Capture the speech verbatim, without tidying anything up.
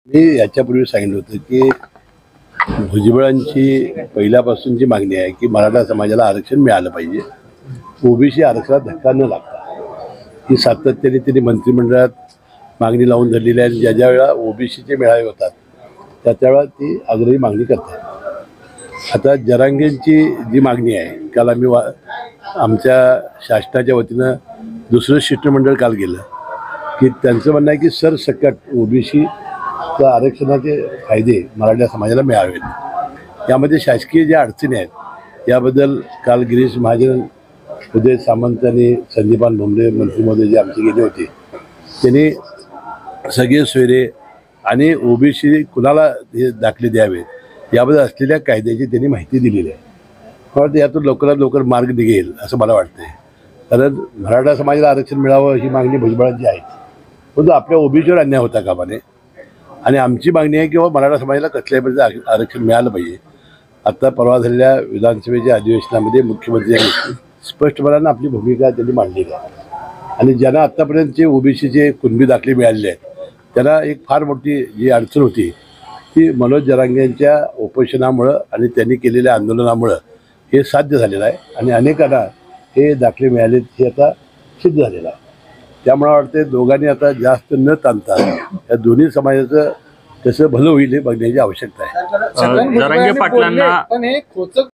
मी याच्यापूर्वी सांगितलं होतं की भुजबळांची पहिल्यापासूनची मागणी आहे की मराठा समाजाला आरक्षण मिळालं पाहिजे, ओबीसी आरक्षणात धक्का न लागता। ही सातत्याने त्यांनी मंत्रिमंडळात मागणी लावून धरलेली आहे। ज्या ज्या वेळा ओबीसीचे मेळावे होतात त्या त्यावेळा ती आग्रही मागणी करतात। आता जरांगेंची जी मागणी आहे, काल आम्ही वा आमच्या शासनाच्या वतीनं दुसरं शिष्टमंडळ काल गेलं की त्यांचं म्हणणं आहे की सरसकट ओबीसी आरक्षणाचे फायदे मराठा समाजाला मिळावेत। यामध्ये शासकीय ज्या अडचणी आहेत याबद्दल काल गिरीश महाजन, उदय सामंत आणि संदीपान भुमरे मंत्री महोदय जे आमचे गेले होते त्यांनी सगळे सोयरे आणि ओबीसी कुणाला हे दाखले द्यावे याबद्दल असलेल्या कायद्याची त्यांनी माहिती दिलेली आहे। मला वाटतं यातून लवकरात लवकर मार्ग निघेल असं मला वाटतंय, कारण मराठा समाजाला आरक्षण मिळावं ही मागणी भुजबळांची आहे, परंतु आपल्या ओबीसीवर अन्याय होता कामा नये आणि आमची मागणी आहे की मराठा समाजाला कसल्याही प्रकारचं आरक्षण मिळालं पाहिजे। आता परवा झालेल्या विधानसभेच्या अधिवेशनामध्ये मुख्यमंत्र्यांनी स्पष्टपणानं आपली भूमिका त्यांनी मांडलेली आहे आणि ज्यांना आत्तापर्यंतचे ओबीसीचे कुणबी दाखले मिळालेले आहेत त्यांना एक फार मोठी जी अडचण होती ती मनोज जरांगे यांच्या उपोषणामुळं आणि त्यांनी केलेल्या आंदोलनामुळं हे साध्य झालेलं आहे आणि अनेकांना हे दाखले मिळालेत हे आता सिद्ध झालेलं आहे। त्यामुळे वाटते दोघांनी आता जास्त न ताणता या दोन्ही समाजाचं कसं भलं होईल हे बघण्याची आवश्यकता आहे। जरांगे पाटलांना पण हे खोचक